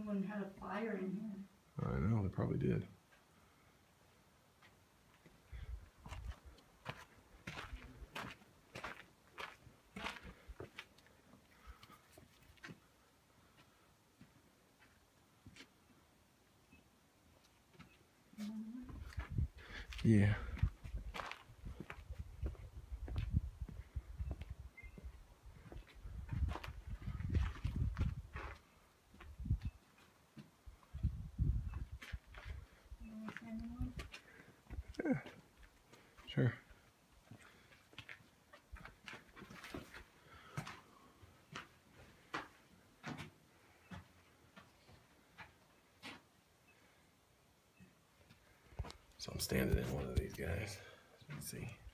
Someone had a fire in here. I know, they probably did. Yeah. Yeah. Sure. So I'm standing in one of these guys. Let's see.